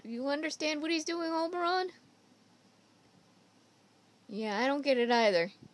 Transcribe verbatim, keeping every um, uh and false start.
Do you understand what he's doing, Oberon? Yeah, I don't get it either.